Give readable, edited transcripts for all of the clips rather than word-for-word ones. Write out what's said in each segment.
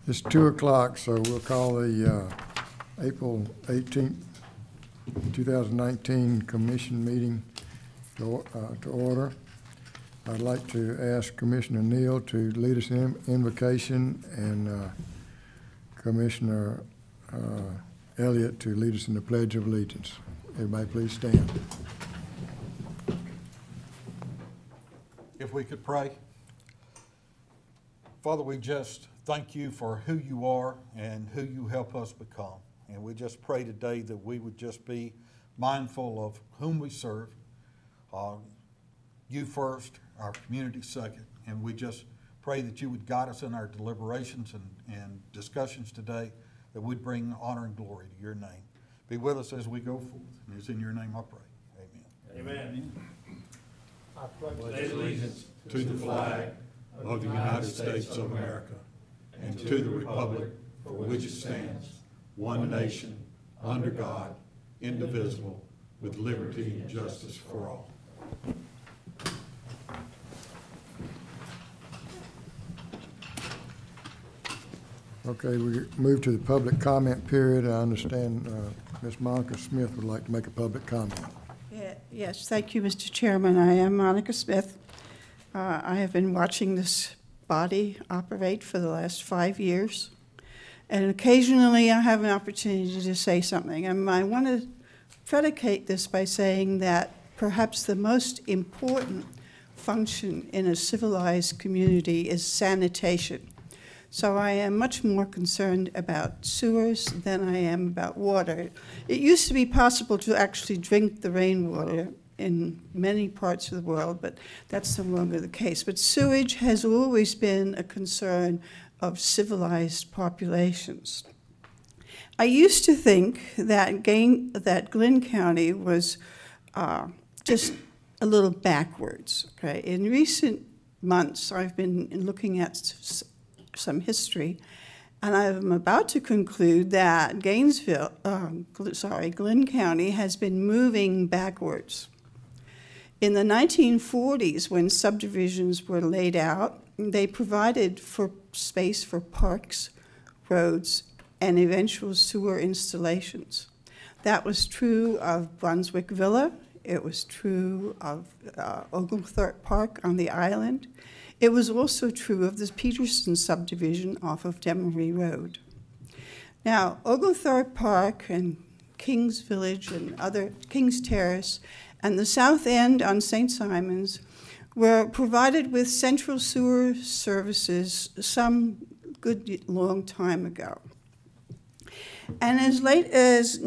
It's 2 o'clock, so we'll call the April 18th, 2019 Commission meeting to order. I'd like to ask Commissioner Neal to lead us in invocation and Commissioner Elliott to lead us in the Pledge of Allegiance. Everybody please stand. If we could pray. Father, we just thank you for who you are and who you help us become. And we just pray today that we would just be mindful of whom we serve. You first, our community second. And we just pray that you would guide us in our deliberations and discussions today, that we'd bring honor and glory to your name. Be with us as we go forth. And it's in your name I pray. Amen. Amen. I pledge allegiance to the flag of the United States of America and to the republic for which it stands, one nation, under God, indivisible, with liberty and justice for all. Okay, we move to the public comment period. I understand Ms. Monica Smith would like to make a public comment. Yes, thank you, Mr. Chairman. I am Monica Smith. I have been watching this body operate for the last 5 years, and occasionally I have an opportunity to say something. And I want to predicate this by saying that perhaps the most important function in a civilized community is sanitation. So I am much more concerned about sewers than I am about water. It used to be possible to actually drink the rainwater in many parts of the world, but that's no longer the case. But sewage has always been a concern of civilized populations. I used to think that Glynn County was just a little backwards. Okay? In recent months, I've been looking at some history, and I'm about to conclude that Glynn County has been moving backwards. In the 1940s, when subdivisions were laid out, they provided for space for parks, roads, and eventual sewer installations. That was true of Brunswick Villa. It was true of Oglethorpe Park on the island. It was also true of the Peterson subdivision off of Demery Road. Now, Oglethorpe Park and King's Village and King's Terrace and the South End on St. Simon's were provided with central sewer services some good long time ago. And as late as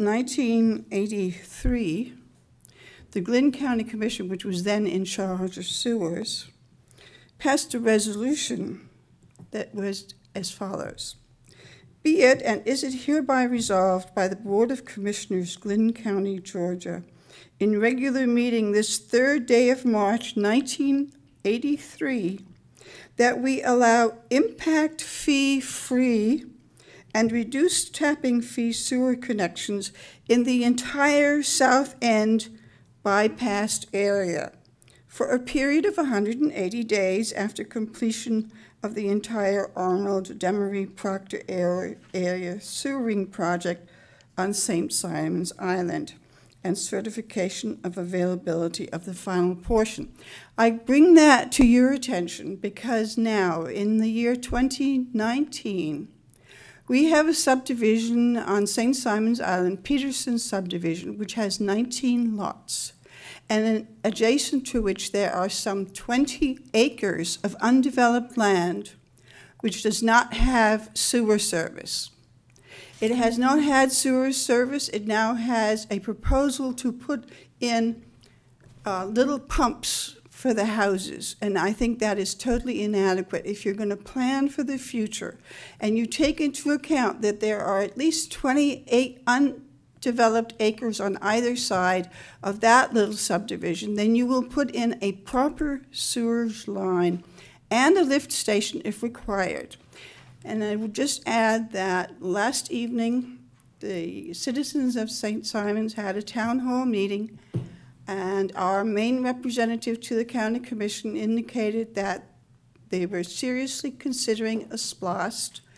1983, the Glynn County Commission, which was then in charge of sewers, passed a resolution that was as follows. Be it and is it hereby resolved by the Board of Commissioners, Glynn County, Georgia, in regular meeting this 3rd day of March, 1983, that we allow impact fee-free and reduced tapping fee sewer connections in the entire South End bypassed area for a period of 180 days after completion of the entire Arnold Demery Proctor area sewering project on St. Simon's Island, and certification of availability of the final portion. I bring that to your attention because now, in the year 2019, we have a subdivision on St. Simon's Island, Peterson subdivision, which has 19 lots, and adjacent to which there are some 20 acres of undeveloped land which does not have sewer service. It has not had sewer service. It now has a proposal to put in little pumps for the houses, and I think that is totally inadequate. If you're going to plan for the future and you take into account that there are at least 28 undeveloped acres on either side of that little subdivision, then you will put in a proper sewage line and a lift station if required. And I would just add that last evening, the citizens of St. Simon's had a town hall meeting, and our main representative to the county commission indicated that they were seriously considering a SPLOST,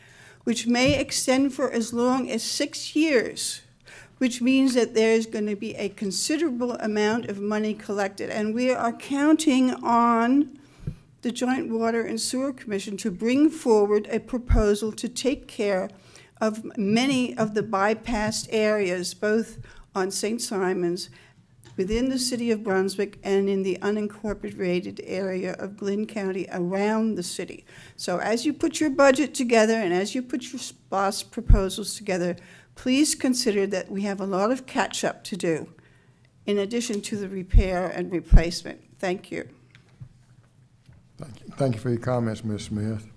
which may extend for as long as 6 years, which means that there's going to be a considerable amount of money collected. And we are counting on the Joint Water and Sewer Commission to bring forward a proposal to take care of many of the bypassed areas, both on St. Simon's, within the city of Brunswick, and in the unincorporated area of Glynn County around the city. So as you put your budget together and as you put your SPOS proposals together, please consider that we have a lot of catch-up to do in addition to the repair and replacement. Thank you. Thank you for your comments, Ms. Smith.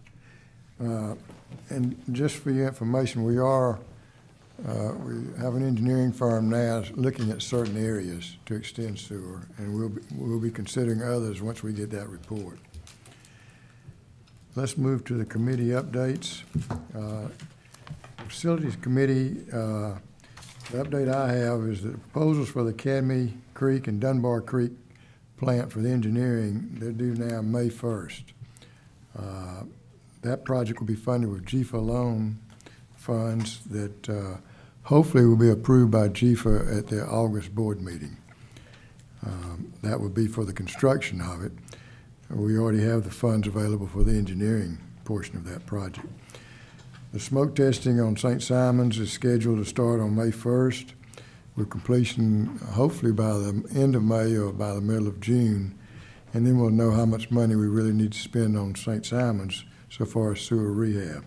And just for your information, we have an engineering firm now looking at certain areas to extend sewer, and we'll be considering others once we get that report. Let's move to the committee updates. Facilities Committee, the update I have is that proposals for the Academy Creek and Dunbar Creek plant for the engineering, they're due now May 1st. That project will be funded with GFA loan funds that hopefully will be approved by GFA at their August board meeting. That would be for the construction of it. We already have the funds available for the engineering portion of that project. The smoke testing on St. Simon's is scheduled to start on May 1st, with completion hopefully by the end of May or by the middle of June, and then we'll know how much money we really need to spend on St. Simon's so far as sewer rehab.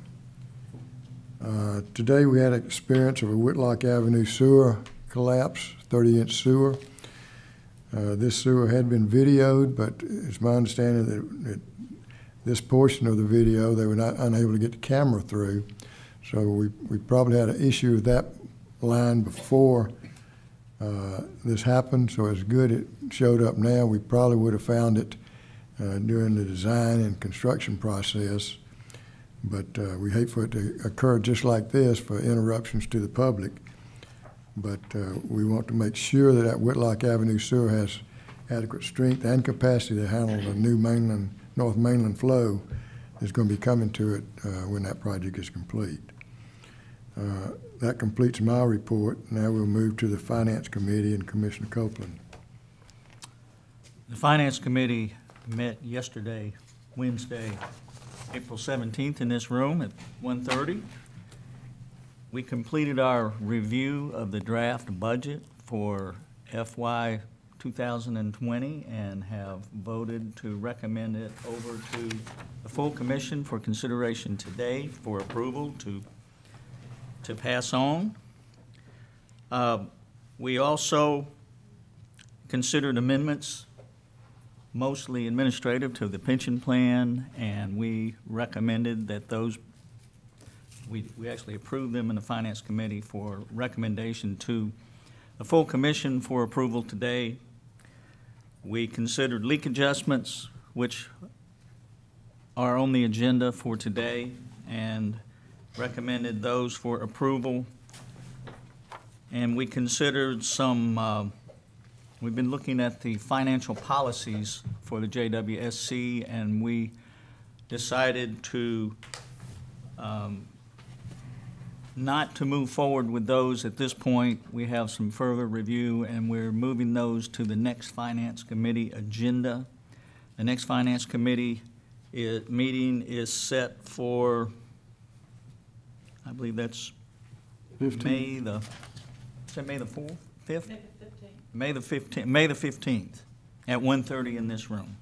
Today we had an experience of a Whitlock Avenue sewer collapse, 30-inch sewer. This sewer had been videoed, but it's my understanding that this portion of the video, they were not unable to get the camera through. So we probably had an issue with that line before this happened. So it's good it showed up now. We probably would have found it during the design and construction process. But we hate for it to occur just like this for interruptions to the public. But we want to make sure that Whitlock Avenue sewer has adequate strength and capacity to handle the new North Mainland flow that's going to be coming to it when that project is complete. That completes my report. Now we'll move to the Finance Committee and Commissioner Copeland. The Finance Committee met yesterday, Wednesday, April 17th in this room at 1:30. We completed our review of the draft budget for FY 2020 and have voted to recommend it over to the full commission for consideration today for approval to pass on. We also considered amendments, mostly administrative, to the pension plan, and we recommended that those, we actually approved them in the Finance Committee for recommendation to the full commission for approval today. We considered leak adjustments, which are on the agenda for today, and recommended those for approval. And we considered some, we've been looking at the financial policies for the JWSC, and we decided to not to move forward with those at this point. We have some further review, and we're moving those to the next Finance Committee agenda. The next Finance Committee meeting is set for, I believe that's 15th. May the 4th, 5th? May the 15th at 1:30 in this room.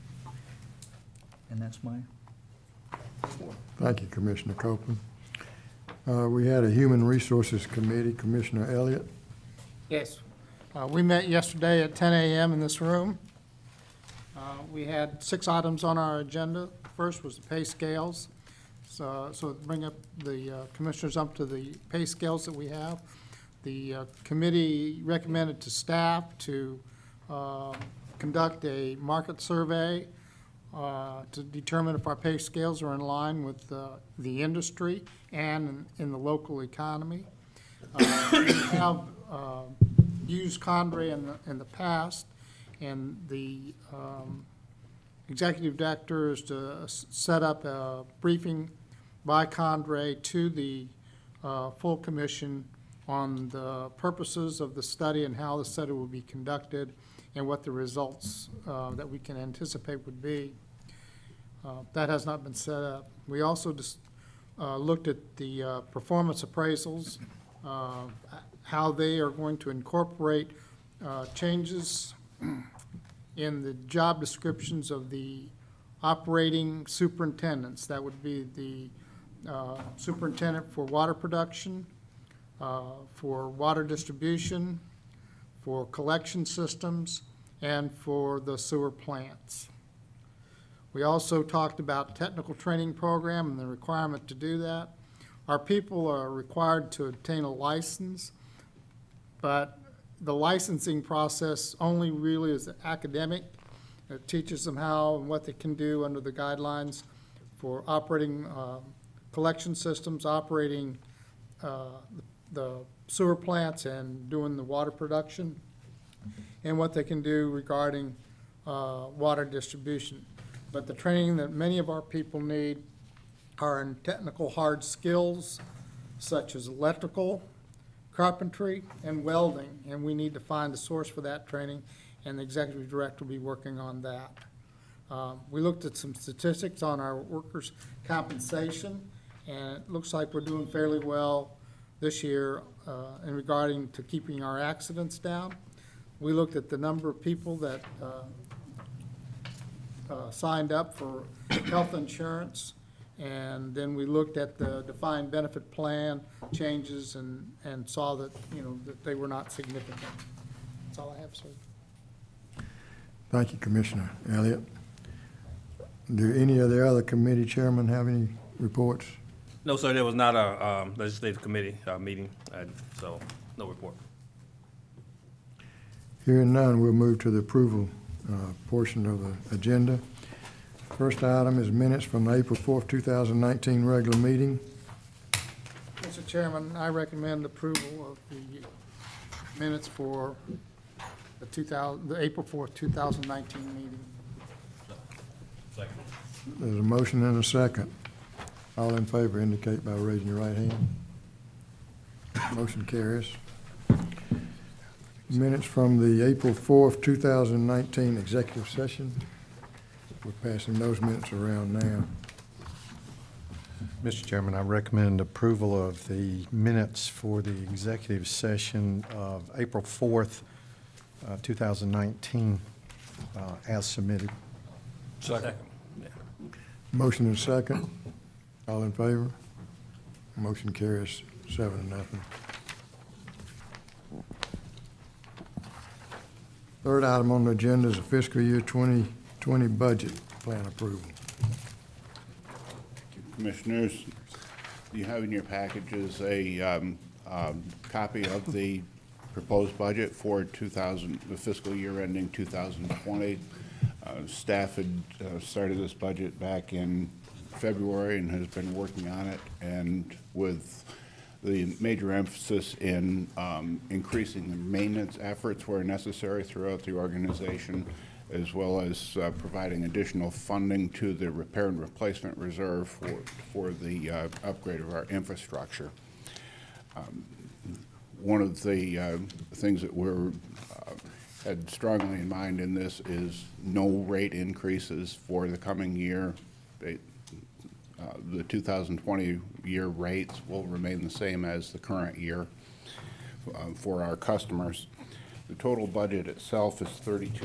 And that's my report. Thank you, Commissioner Copeland. We had a Human Resources Committee, Commissioner Elliott. Yes. We met yesterday at 10 a.m. in this room. We had 6 items on our agenda. First was the pay scales. So bring up the commissioners up to the pay scales that we have. The committee recommended to staff to conduct a market survey to determine if our pay scales are in line with the industry and in the local economy. We have used Condrey in the past, and the executive director is to set up a briefing by Condrey to the full commission on the purposes of the study and how the study will be conducted and what the results that we can anticipate would be. That has not been set up. We also just looked at the performance appraisals, how they are going to incorporate changes in the job descriptions of the operating superintendents. That would be the superintendent for water production, for water distribution, for collection systems, and for the sewer plants. We also talked about technical training program and the requirement to do that. Our people are required to obtain a license, but the licensing process only really is academic. It teaches them how and what they can do under the guidelines for operating collection systems, operating the sewer plants and doing the water production, and what they can do regarding water distribution. But the training that many of our people need are in technical hard skills such as electrical, carpentry, and welding, and we need to find a source for that training, and the executive director will be working on that. We looked at some statistics on our workers' compensation, and it looks like we're doing fairly well this year in regarding to keeping our accidents down. We looked at the number of people that signed up for health insurance, and then we looked at the defined benefit plan changes and saw that, that they were not significant. That's all I have, sir. Thank you, Commissioner Elliott. Do any of the other committee chairmen have any reports? No, sir, there was not a legislative committee meeting, so no report. Hearing none, we'll move to the approval portion of the agenda. First item is minutes from the April 4th, 2019 regular meeting. Mr. Chairman, I recommend approval of the minutes for the April 4th, 2019 meeting. Second. There's a motion and a second. All in favor indicate by raising your right hand. Motion carries. Minutes from the April 4th, 2019 executive session. We're passing those minutes around now. Mr. Chairman, I recommend approval of the minutes for the executive session of April 4th, 2019, as submitted. Second. Yeah. Motion and second. All in favor? Motion carries 7-0. Third item on the agenda is a fiscal year 2020 budget plan approval. Commissioners, you have in your packages a copy of the proposed budget for the fiscal year ending 2020. Staff had started this budget back in February and has been working on it, and with the major emphasis in increasing the maintenance efforts where necessary throughout the organization, as well as providing additional funding to the repair and replacement reserve for the upgrade of our infrastructure. One of the things that we're had strongly in mind in this is no rate increases for the coming year. The 2020 year rates will remain the same as the current year for our customers. The total budget itself is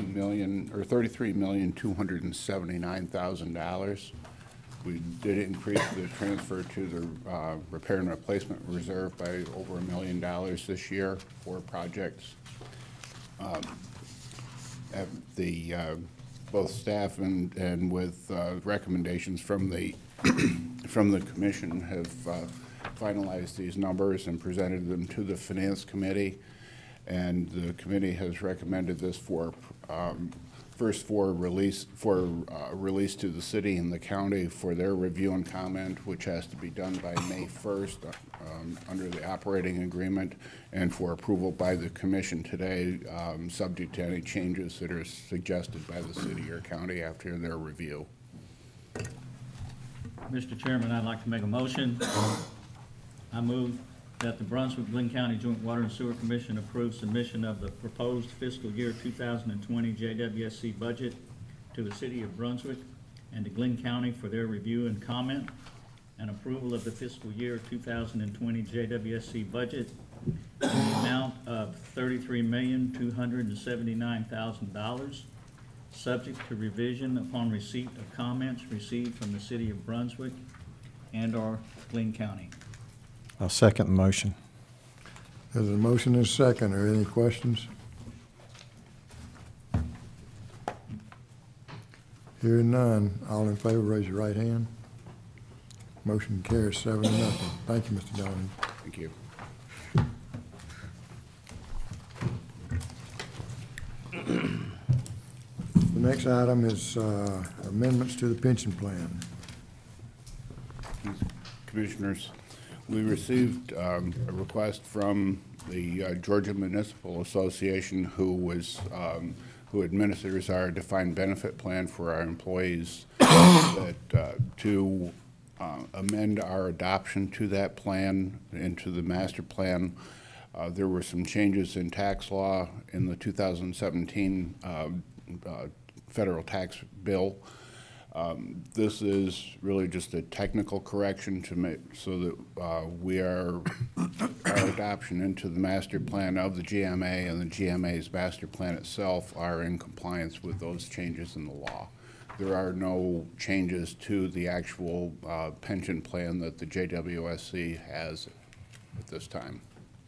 $33,279,000. We did increase the transfer to the repair and replacement reserve by over $1 million this year for projects. Both staff and with recommendations from the from the commission have finalized these numbers and presented them to the Finance Committee, and the committee has recommended this for first for release to the city and the county for their review and comment, which has to be done by May 1st under the operating agreement, and for approval by the commission today, subject to any changes that are suggested by the city or county after their review. Mr. Chairman, I'd like to make a motion. I move that the Brunswick-Glynn County Joint Water and Sewer Commission approve submission of the proposed fiscal year 2020 JWSC budget to the City of Brunswick and to Glynn County for their review and comment, and approval of the fiscal year 2020 JWSC budget in the amount of $33,279,000, subject to revision upon receipt of comments received from the City of Brunswick and/or Glynn County. I'll second the motion. There's a motion and a second. Are there any questions? Hearing none, all in favor, raise your right hand. Motion carries 7-0. Thank you, Mr. Donovan. Thank you. The next item is amendments to the pension plan. Commissioners, we received a request from the Georgia Municipal Association, who administers our defined benefit plan for our employees, to amend our adoption to that plan into the master plan. There were some changes in tax law in the 2017 federal tax bill. This is really just a technical correction to make so that our adoption into the master plan of the GMA and the GMA's master plan itself are in compliance with those changes in the law. There are no changes to the actual pension plan that the JWSC has at this time.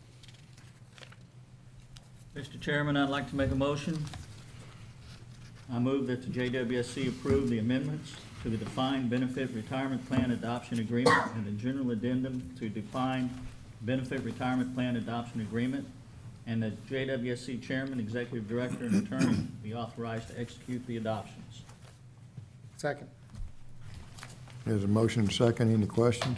Mr. Chairman, I'd like to make a motion. I move that the JWSC approve the amendments to the Defined Benefit Retirement Plan Adoption Agreement and the General Addendum to Defined Benefit Retirement Plan Adoption Agreement, and that JWSC Chairman, Executive Director, and Attorney be authorized to execute the adoptions. Second. There's a motion and a second. Any questions?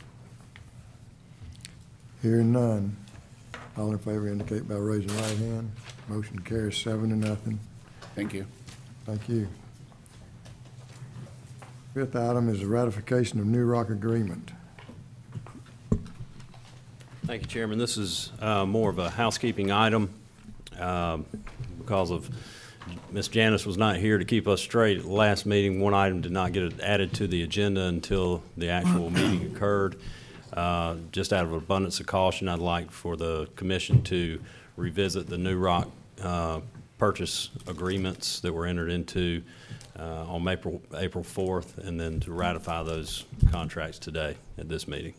Hearing none, all in favor indicate by raising your right hand. Motion carries 7-0. Thank you. Thank you. Fifth item is the ratification of New Rock Agreement. Thank you, Chairman. This is more of a housekeeping item because of Ms. Janice was not here to keep us straight at the last meeting. One item did not get added to the agenda until the actual meeting occurred. Just out of abundance of caution, I'd like for the commission to revisit the New Rock purchase agreements that were entered into on April 4th, and then to ratify those contracts today at this meeting.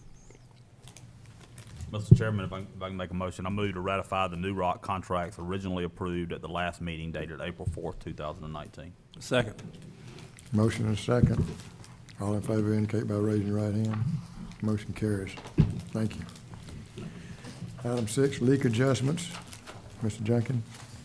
Mr. Chairman, if I can make a motion, I move to ratify the New Rock contracts originally approved at the last meeting dated April 4th, 2019. Second. Motion and a second. All in favor indicate by raising your right hand. Motion carries. Thank you. Item 6, leak adjustments. Mr. Jenkins.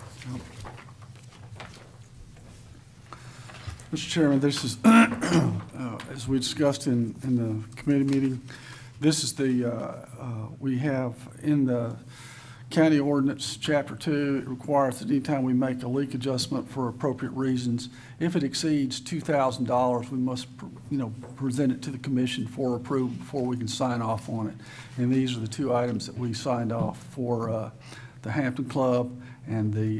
Mr. Chairman, this is, as we discussed in the committee meeting, this is we have in the county ordinance, chapter 2, it requires that anytime we make a leak adjustment for appropriate reasons, if it exceeds $2,000, we must, present it to the commission for approval before we can sign off on it. And these are the two items that we signed off for the Hampton Club and the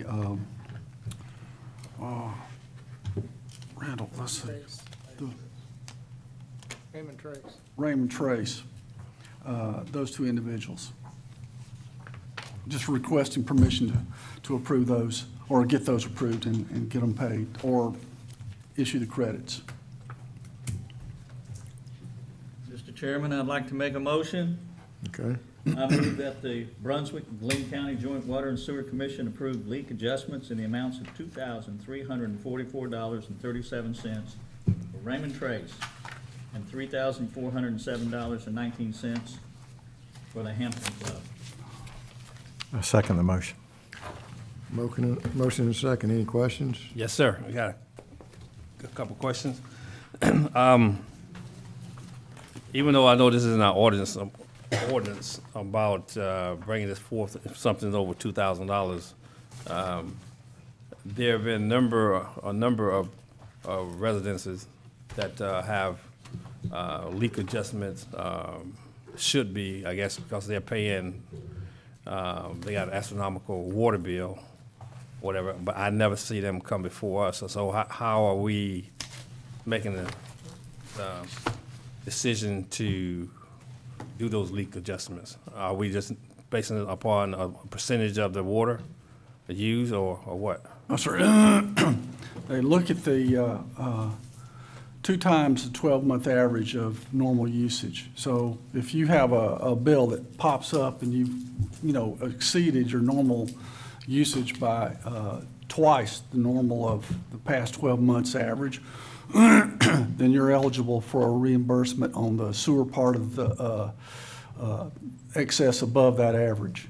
Randall, let's see. Raymond Trace. Raymond Trace, those two individuals. Just requesting permission to approve those, or get those approved and get them paid, or issue the credits. Mr. Chairman, I'd like to make a motion. Okay. I move that the Brunswick-Glynn County Joint Water and Sewer Commission approve leak adjustments in the amounts of $2,344.37 for Raymond Trace and $3,407.19 for the Hampton Club. I second the motion. Motion and a second. Any questions? Yes, sir. We got a couple questions. Even though I know this isn't our ordinance about bringing this forth, if something's over $2,000, there have been a number of residences that have leak adjustments should be, I guess, because they're paying, they got an astronomical water bill, whatever, but I never see them come before us. So how are we making the decision to do those leak adjustments? Are we just basing it upon a percentage of the water used, or what? Oh, sorry. They look at the 2 times the 12-month average of normal usage. So if you have a bill that pops up and you've exceeded your normal usage by twice the normal of the past 12 months average, then you're eligible for a reimbursement on the sewer part of the excess above that average.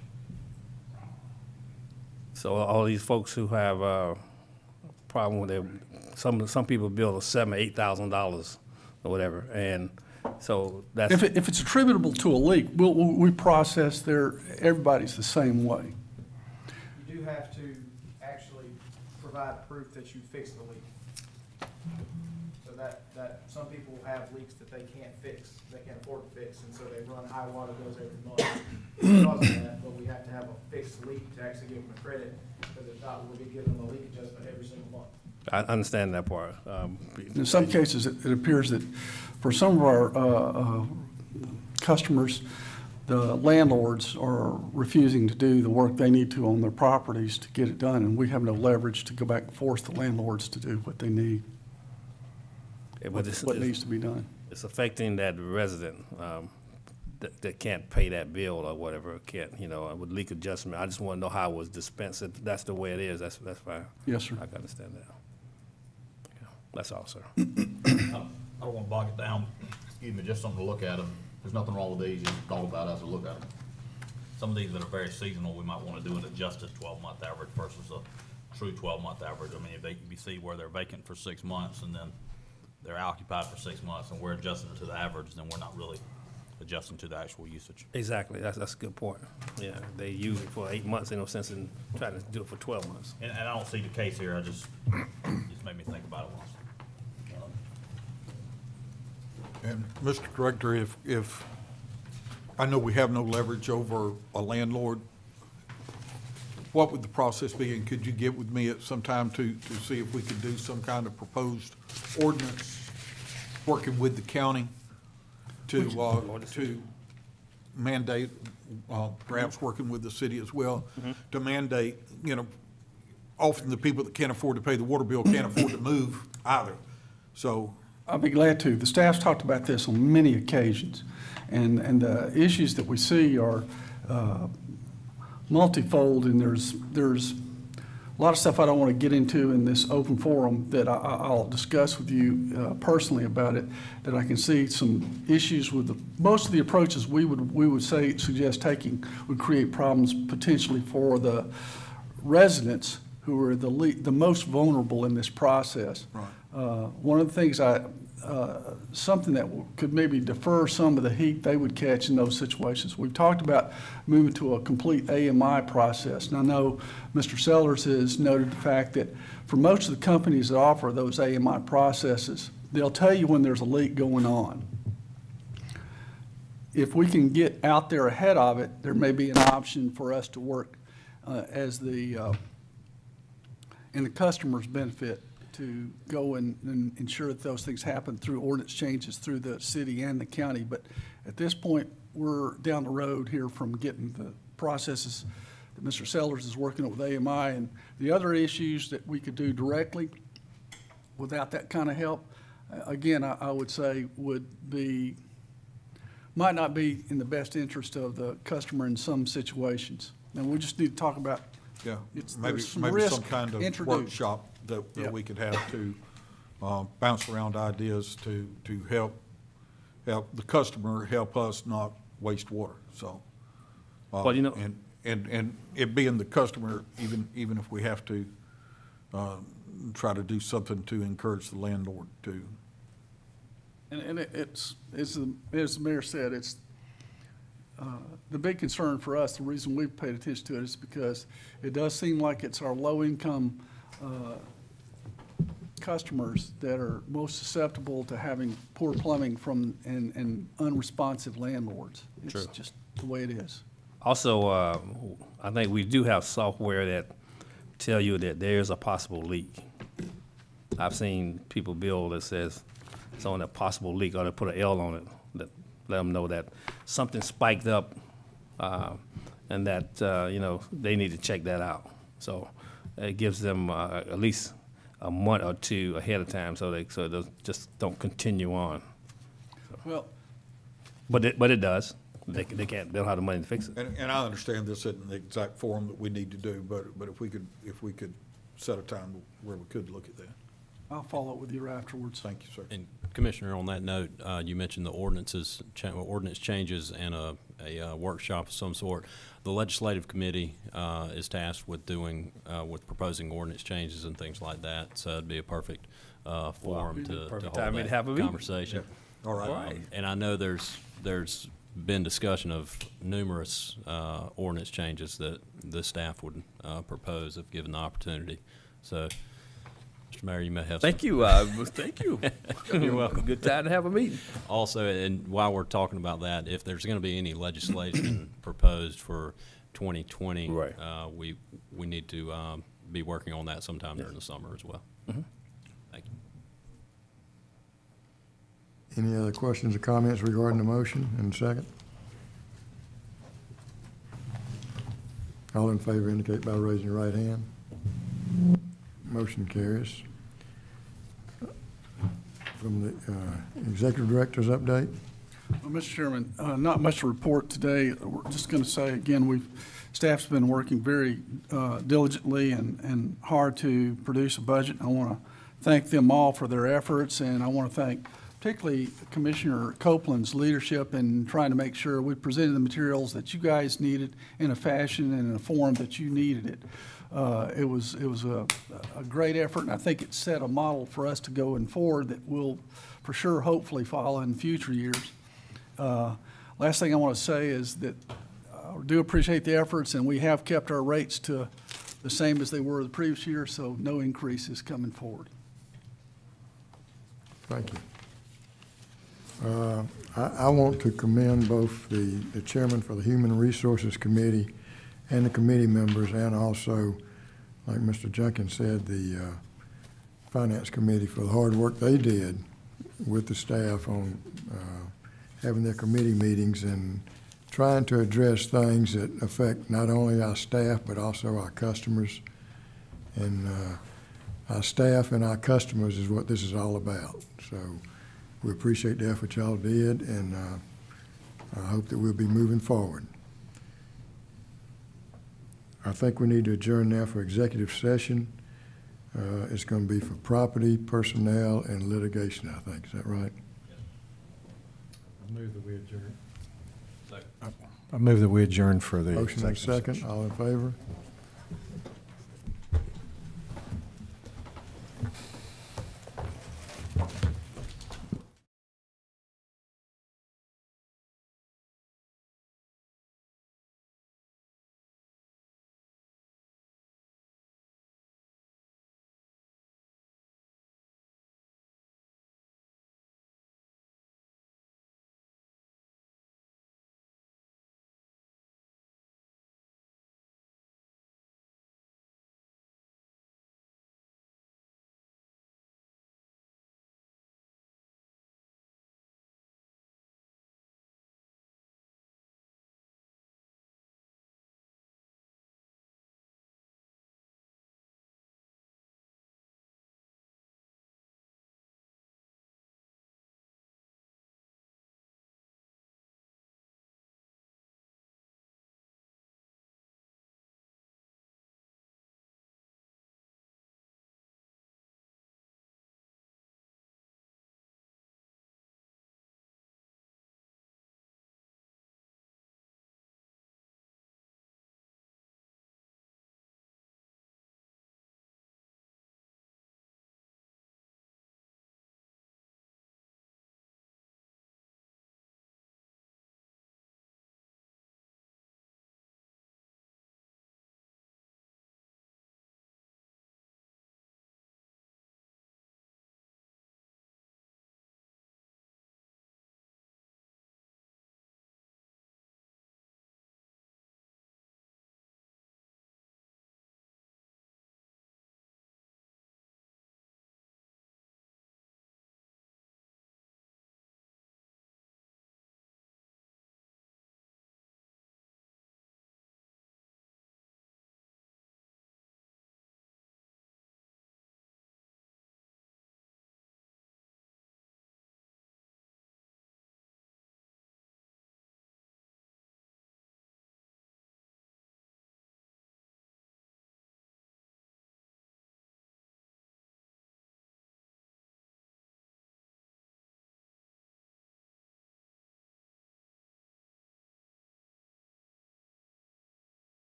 So all these folks who have a problem with their, some people bill $7,000 to $8,000 or whatever, and so that's. If it's attributable to a leak, we process everybody's the same way. You do have to actually provide proof that you fixed the leak. So that some people have leaks that they can't fix, they can't afford to fix, and so they run high water bills every month because of that, but we have to have a fixed leak to actually give them a credit, because if not, we'll be giving them a leak adjustment every single month. I understand that part. In some cases, it appears that for some of our customers, the landlords are refusing to do the work they need to on their properties to get it done, and we have no leverage to go back and force the landlords to do what they need, what needs to be done. It's affecting that resident that can't pay that bill or whatever, can't, with leak adjustment. I just want to know how it was dispensed. If that's the way it is, that's fine. Yes, sir. I can understand that. Yeah, that's all, sir. I don't want to bog it down. Excuse me, just something to look at them. There's nothing wrong with these, just talk about it as we look at them. Some of these that are very seasonal, we might want to do an adjusted 12-month average versus a true 12-month average. I mean, if you see where they're vacant for 6 months and then they're occupied for 6 months and we're adjusting to the average, then we're not really adjusting to the actual usage. Exactly. That's a good point. Yeah, they use it for 8 months. Ain't no sense in trying to do it for 12 months. And I don't see the case here. I just made me think about it once. And Mr. Director, if, I know we have no leverage over a landlord, what would the process be? And could you get with me at some time to see if we could do some kind of proposed ordinance, working with the county to mandate, perhaps working with the city as well, to mandate, often the people that can't afford to pay the water bill can't afford to move either. So I'll be glad to. The staff's talked about this on many occasions, and the issues that we see are multifold, and there's a lot of stuff I don't want to get into in this open forum that I'll discuss with you personally about it, that I can see some issues with most of the approaches we would suggest taking would create problems potentially for the residents who are the most vulnerable in this process. Right. One of the things something that could maybe defer some of the heat they would catch in those situations. We've talked about moving to a complete AMI process. And I know Mr. Sellers has noted the fact that for most of the companies that offer those AMI processes, they'll tell you when there's a leak going on. If we can get out there ahead of it, there may be an option for us to work in the customer's benefit to go and ensure that those things happen through ordinance changes through the city and the county. But at this point, we're down the road here from getting the processes that Mr. Sellers is working on with AMI, and the other issues that we could do directly without that kind of help, again, I would say might not be in the best interest of the customer in some situations. And we just need to talk about maybe some kind of workshop that we could have to bounce around ideas to help the customer, help us not waste water. So, Well, and it being the customer, even if we have to try to do something to encourage the landlord to. And it's as the mayor said, it's the big concern for us. The reason we've paid attention to it is because it does seem like it's our low-income customers that are most susceptible to having poor plumbing from, and unresponsive landlords. It's True. just the way it is. Also, I think we do have software that tell you that there's a possible leak. I've seen people build that says it's on a possible leak, or they put an L on it, that let them know that something spiked up, and that, they need to check that out. So it gives them at least a month or two ahead of time, so it just don't continue on. Well, But it does. They don't have the money to fix it. And I understand this isn't the exact form that we need to do, but if we could set a time where we could look at that. I'll follow up with you afterwards. Thank you, sir. And Commissioner, on that note, you mentioned the ordinance changes and a workshop of some sort. The legislative committee is tasked with with proposing ordinance changes and things like that. So it'd be a perfect forum to perfect hold time to that have a meeting. conversation. All right. And I know there's been discussion of numerous ordinance changes that the staff would propose if given the opportunity. So, Mr. Mayor, you may have Thank you. Thank you. You're welcome. Good time to have a meeting. Also, and while we're talking about that, if there's going to be any legislation proposed for 2020, Right. We need to be working on that sometime during the summer as well. Thank you. Any other questions or comments regarding the motion and second? All in favor indicate by raising your right hand. Motion carries. From the executive director's update. Well, Mr. Chairman, not much to report today. We're just going to say, again, staff's been working very diligently and hard to produce a budget. I want to thank them all for their efforts, and I want to thank particularly Commissioner Copeland's leadership in trying to make sure we presented the materials that you guys needed in a fashion and in a form that you needed it. It was a great effort, and I think it set a model for us to go forward that we'll for sure hopefully follow in future years. Last thing I want to say is that I do appreciate the efforts, and we have kept our rates to the same as they were the previous year, so no increases coming forward. Thank you. I want to commend both the chairman for the Human Resources Committee and the committee members, and also, like Mr. Jenkins said, the Finance Committee for the hard work they did with the staff on having their committee meetings and trying to address things that affect not only our staff but also our customers. And our staff and our customers is what this is all about. So we appreciate the effort y'all did, and I hope that we'll be moving forward. I think we need to adjourn now for executive session. It's going to be for property, personnel, and litigation, I think. Is that right? I move that we adjourn. I move that we adjourn for the Motion and executive second. session. All in favor?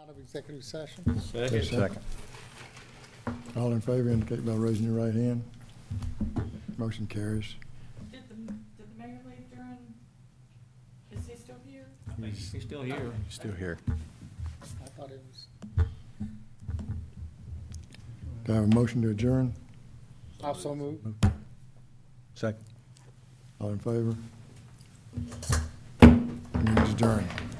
Out of executive session. Second. All in favor indicate by raising your right hand. Motion carries. Did the mayor leave during, is he still here? He's still here. Still here. I thought it was, Do I have a motion to adjourn? also moved. Second. All in favor? Meeting is adjourned.